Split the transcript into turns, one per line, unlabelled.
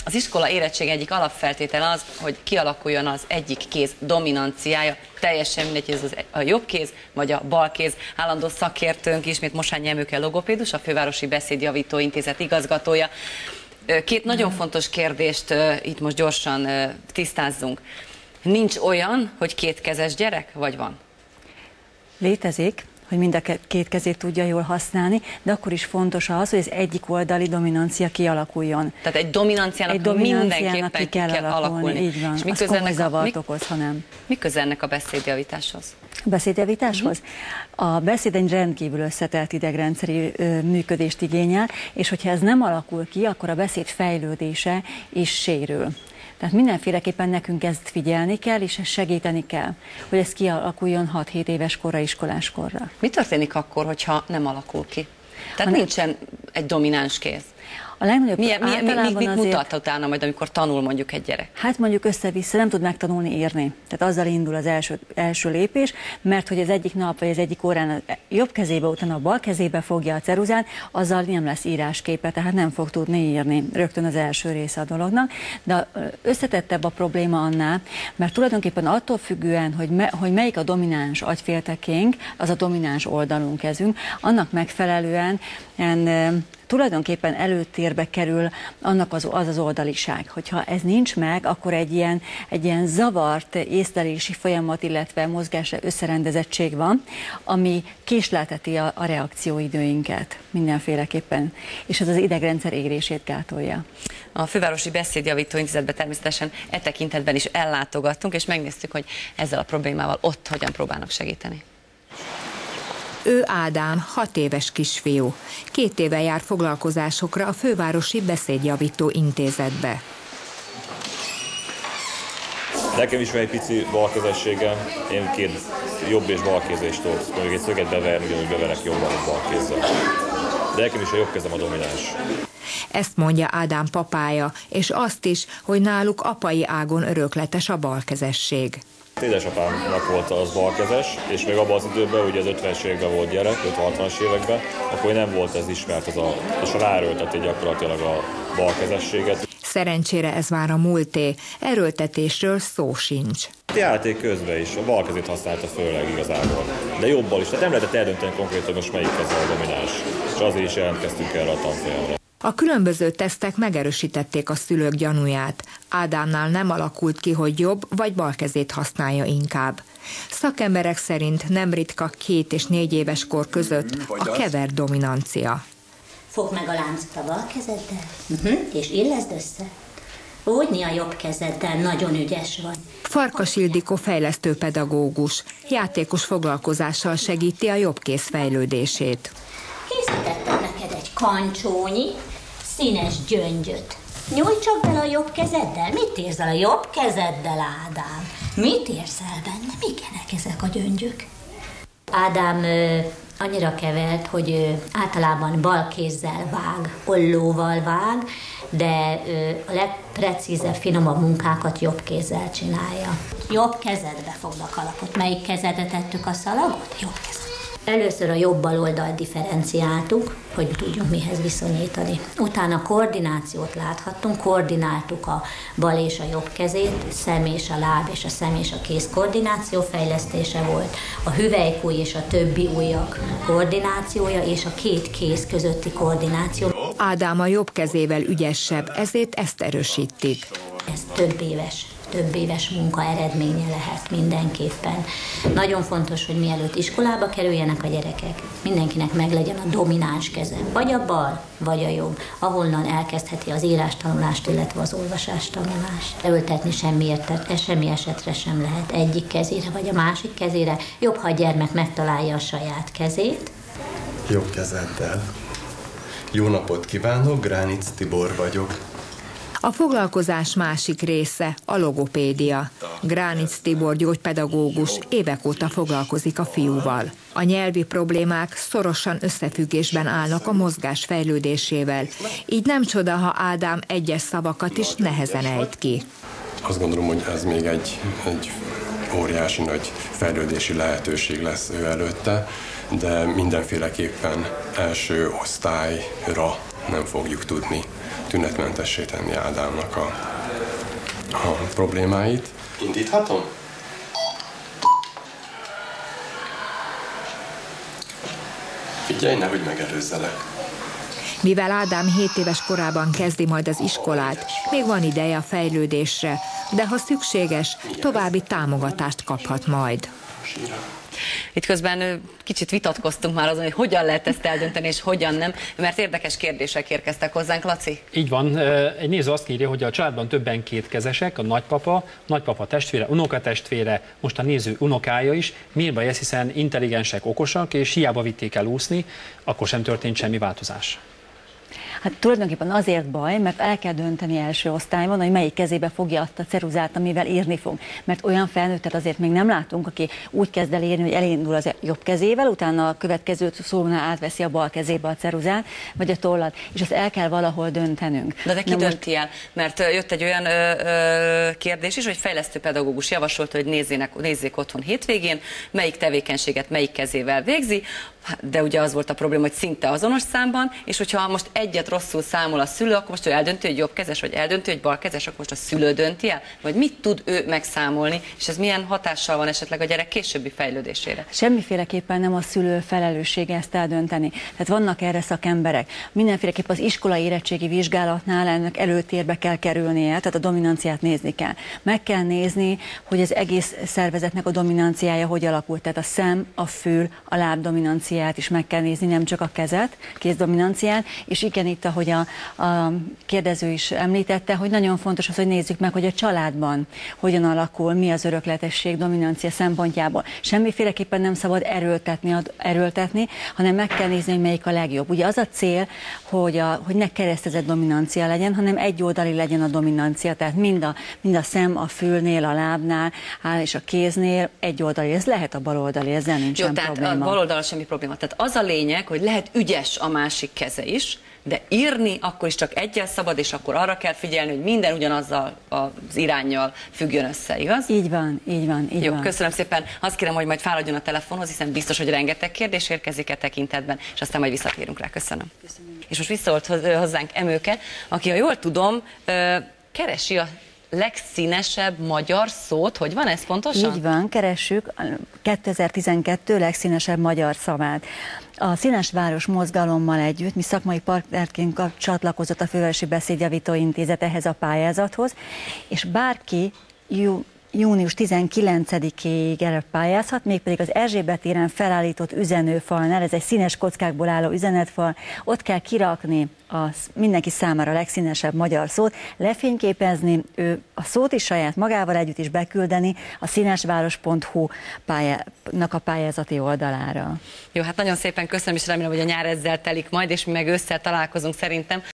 Az iskola érettség egyik alapfeltétele az, hogy kialakuljon az egyik kéz dominanciája, teljesen mindegy, hogy ez a jobb kéz vagy a bal kéz. Állandó szakértőnk ismét Mosányi Emőke logopédus, a Fővárosi Beszédjavító Intézet igazgatója. Két nagyon fontos kérdést itt most gyorsan tisztázzunk. Nincs olyan, hogy kétkezes gyerek, vagy van?
Létezik, hogy mind a két kezét tudja jól használni, de akkor is fontos az, hogy az egyik oldali dominancia kialakuljon.
Tehát egy dominanciának mindenképpen ki kell alakulni.
Így van, az komoly zavart okoz, ha nem.
Mi köze ennek a beszédjavításhoz?
A beszédjavításhoz? A beszéd egy rendkívül összetett idegrendszeri működést igényel, és hogyha ez nem alakul ki, akkor a beszéd fejlődése is sérül. Tehát mindenféleképpen nekünk ezt figyelni kell, és ezt segíteni kell, hogy ez kialakuljon 6-7 éves korra, iskoláskorra.
Mi történik akkor, hogyha nem alakul ki? Tehát nincsen egy domináns kéz.
A legnagyobb
mit mutat utána majd, amikor tanul mondjuk egy gyerek?
Hát mondjuk össze-vissza nem tud megtanulni írni. Tehát azzal indul az első lépés, mert hogy az egyik nap vagy az egyik órán a jobb kezébe, utána a bal kezébe fogja a ceruzát, azzal nem lesz írásképe, tehát nem fog tudni írni. Rögtön az első része a dolognak. De összetettebb a probléma annál, mert tulajdonképpen attól függően, hogy melyik a domináns agyféltekénk, az a domináns oldalunk kezünk, annak megfelelően tulajdonképpen előtérbe kerül annak az oldaliság. Hogyha ez nincs meg, akkor egy ilyen zavart észlelési folyamat, illetve mozgás összerendezettség van, ami késlelteti a reakcióidőinket mindenféleképpen, és ez az idegrendszer égését gátolja.
A Fővárosi Beszédjavító Intézetbe természetesen e tekintetben is ellátogattunk, és megnéztük, hogy ezzel a problémával ott hogyan próbálnak segíteni.
Ő Ádám, 6 éves kisfiú. 2 éve jár foglalkozásokra a Fővárosi Beszédjavító Intézetbe.
Nekem is van egy pici balkezességem, én 2 jobb és balkézést tudok. Mondjuk egy szöget beverni, ugyanúgy beverek jobban a balkézzel. De nekem is a jobb kezem a domináns.
Ezt mondja Ádám papája, és azt is, hogy náluk apai ágon örökletes a balkezesség.
Édesapámnak volt az balkezes, és még abban az időben, ugye az 50-es években volt gyerek, 50-60-as években, akkor nem volt ez ismert, és ráerőlteti gyakorlatilag a balkezességet.
Szerencsére ez már a múlté, erőltetésről szó sincs.
A játék közben is a bal kezét használta főleg igazából, de jobbal is, tehát nem lehetett eldönteni konkrétan, hogy most melyik keze a domináns, és azért is jelentkeztünk erre a tanfolyamra.
A különböző tesztek megerősítették a szülők gyanúját. Ádámnál nem alakult ki, hogy jobb vagy bal kezét használja inkább. Szakemberek szerint nem ritka 2 és 4 éves kor között a kevert dominancia.
Fogd meg a láncot a bal kezeddel, és illeszd össze. Úgy a jobb kezeddel, nagyon ügyes vagy.
Farkas Ildikó fejlesztőpedagógus, játékos foglalkozással segíti a jobbkéz fejlődését.
Készítettem neked egy kancsónyi, színes gyöngyöt. Nyújts csak bele a jobb kezeddel. Mit érzel a jobb kezeddel, Ádám? Mit érzel benne? Mikenek ezek a gyöngyök? Ádám annyira kevert, hogy általában bal kézzel vág, ollóval vág, de a legprecízebb, finomabb munkákat jobb kézzel csinálja. Jobb kezedbe fogd a kalapot. Melyik kezedre tettük a szalagot? Jobb kezed. Először a jobb bal oldalt differenciáltuk, hogy tudjunk mihez viszonyítani. Utána koordinációt láthattunk, koordináltuk a bal és a jobb kezét, szem és a láb és a szem és a kéz koordináció fejlesztése volt, a hüvelykúj és a többi ujjak koordinációja és a 2 kéz közötti koordináció.
Ádám a jobb kezével ügyesebb, ezért ezt erősítik.
Ez több éves munka eredménye lehet mindenképpen. Nagyon fontos, hogy mielőtt iskolába kerüljenek a gyerekek, mindenkinek meglegyen a domináns keze, vagy a bal, vagy a jobb, ahonnan elkezdheti az írástanulást, illetve az olvasástanulást. Erőltetni semmi esetre sem lehet egyik kezére, vagy a másik kezére. Jobb, ha a gyermek megtalálja a saját kezét.
Jobb kezeddel. Jó napot kívánok, Gránic Tibor vagyok.
A foglalkozás másik része a logopédia. Gránic Tibor gyógypedagógus évek óta foglalkozik a fiúval. A nyelvi problémák szorosan összefüggésben állnak a mozgás fejlődésével, így nem csoda, ha Ádám egyes szavakat is nehezen ejt ki.
Azt gondolom, hogy ez még egy óriási nagy fejlődési lehetőség lesz ő előtte, de mindenféleképpen első osztályra nem fogjuk tudni tünetmentessé tenni Ádámnak a problémáit. Indíthatom? Figyelj, nehogy megelőzzelek.
Mivel Ádám 7 éves korában kezdi majd az iskolát, még van ideje a fejlődésre, de ha szükséges, további támogatást kaphat majd.
Itt közben kicsit vitatkoztunk már azon, hogy hogyan lehet ezt eldönteni, és hogyan nem, mert érdekes kérdések érkeztek hozzánk, Laci.
Így van, egy néző azt írja, hogy a családban többen kétkezesek, a nagypapa testvére, unokatestvére, most a néző unokája is. Miért baj ez, hiszen intelligensek, okosak, és hiába vitték el úszni, akkor sem történt semmi változás.
Hát tulajdonképpen azért baj, mert el kell dönteni első osztályban, hogy melyik kezébe fogja azt a ceruzát, amivel írni fog. Mert olyan felnőttet azért még nem látunk, aki úgy kezd el írni, hogy elindul az jobb kezével, utána a következő szólónál átveszi a bal kezébe a ceruzát, vagy a tollat, és ezt el kell valahol döntenünk.
De ki dönti el? Mert jött egy olyan kérdés is, hogy fejlesztő pedagógus javasolta, hogy nézzék otthon hétvégén, melyik tevékenységet melyik kezével végzi, de ugye az volt a probléma, hogy szinte azonos számban, és hogyha most egyet rosszul számol a szülő, akkor most ő eldönti, hogy jobbkezes, vagy eldönti, hogy balkezes, akkor most a szülő dönti el, vagy mit tud ő megszámolni, és ez milyen hatással van esetleg a gyerek későbbi fejlődésére?
Semmiféleképpen nem a szülő felelőssége ezt eldönteni. Tehát vannak erre szakemberek. Mindenféleképpen az iskolai érettségi vizsgálatnál ennek előtérbe kell kerülnie, tehát a dominanciát nézni kell. Meg kell nézni, hogy az egész szervezetnek a dominanciája hogy alakult. Tehát a szem, a fül, a láb dominanciát is meg kell nézni, nem csak a kezet, kézdominanciát, és igen, itt, ahogy a kérdező is említette, hogy nagyon fontos az, hogy nézzük meg, hogy a családban hogyan alakul, mi az örökletesség dominancia szempontjából. Semmiféleképpen nem szabad erőltetni, hanem meg kell nézni, hogy melyik a legjobb. Ugye az a cél, hogy ne keresztezett dominancia legyen, hanem egyoldali legyen a dominancia, tehát mind a szem, a fülnél, a lábnál, és a kéznél egyoldali. Ez lehet a baloldali, ezzel nincsen probléma.
A baloldal semmi probléma. Tehát az a lényeg, hogy lehet ügyes a másik keze is, de írni akkor is csak egyel szabad, és akkor arra kell figyelni, hogy minden ugyanazzal az iránnyal függjön össze, igaz?
Így van, így van, így
Jó,
van.
köszönöm szépen. Azt kérem, hogy majd fáradjon a telefonhoz, hiszen biztos, hogy rengeteg kérdés érkezik e tekintetben, és aztán majd visszatérünk rá. Köszönöm. És most visszaholt hozzánk Emőke, aki, ha jól tudom, keresi a legszínesebb magyar szót, hogy van ez pontosan?
Így van, keressük a 2012 legszínesebb magyar szavát. A Színes Város mozgalommal együtt mi szakmai partnerként csatlakozott a Fővárosi Beszédjavító Intézet ehhez a pályázathoz, és bárki június 19-ig erre pályázhat, mégpedig az Erzsébet téren felállított üzenőfalnál, ez egy színes kockákból álló üzenetfal, ott kell kirakni mindenki számára a legszínesebb magyar szót, lefényképezni, ő a szót is saját magával együtt is beküldeni a színesváros.hu-nak a pályázati oldalára.
Jó, hát nagyon szépen köszönöm, és remélem, hogy a nyár ezzel telik majd, és mi meg ősszel találkozunk szerintem.